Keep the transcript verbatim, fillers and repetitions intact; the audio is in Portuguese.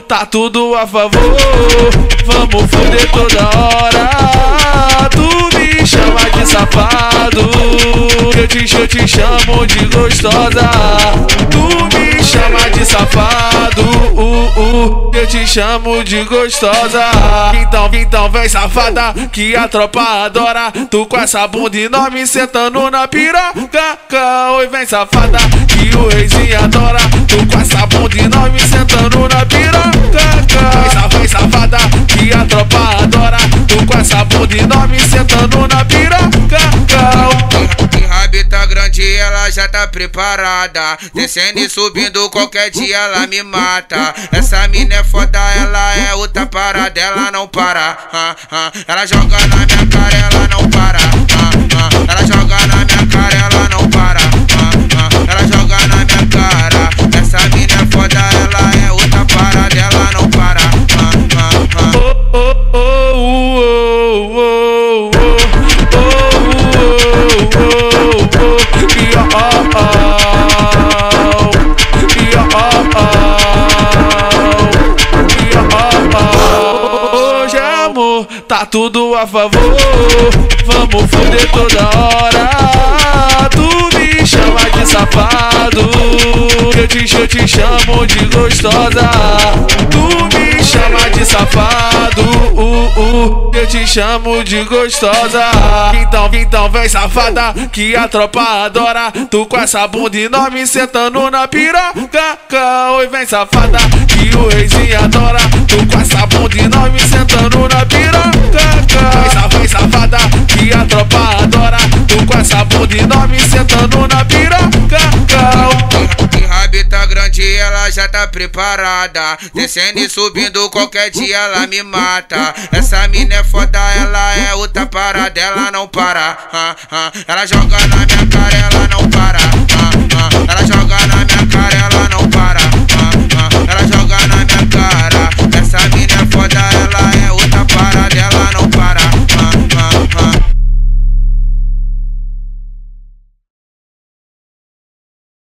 tá tudo a favor. Vamos foder toda hora. Tu me chama de safado, eu te, eu te chamo de gostosa. Tu me chama de safado, uh, uh, eu te chamo de gostosa. Então, então vem safada, que a tropa adora. Tu com essa bunda enorme sentando na piroca. Oi, vem safada, que o reizinho adora. Tu com essa bunda enorme sentando na piroca. Vem safada, que a tropa adora. Tu com essa bunda enorme sentando na piroca. Que rabita grande, ela já tá preparada. Descendo e subindo, qualquer dia ela me mata. Essa mina é foda, ela é outra parada. Ela não para, ah, ah. Ela joga na minha cara, ela não para, ah, ah. Ela joga na minha cara, ela não para, ah, ah. Ela joga na minha cara. Essa mina é foda, ela é outra parada. Ela não para, ah, ah, ah. Oh, oh, oh, oh, oh, oh. Hoje amor, tá tudo a favor. Vamos foder toda hora. Tu me chama de safado, eu te, eu te chamo de gostosa. Tu me chama de safado, uh, uh, eu te chamo de gostosa. Então, então vem safada, que a tropa adora. Tu com essa bunda enorme sentando na piroca. Oi, vem safada, que o reizinho adora. Tu com essa bunda enorme sentando na piroca. Vem safada, que a tropa adora. Tu com essa bunda enorme sentando na piroca. Que rabita grande, ela já tá preparada. Descendo e subindo, qualquer dia ela me mata. Essa mina é foda, ela é outra parada. Ela não para, ah, ah. Ela joga na minha cara, ela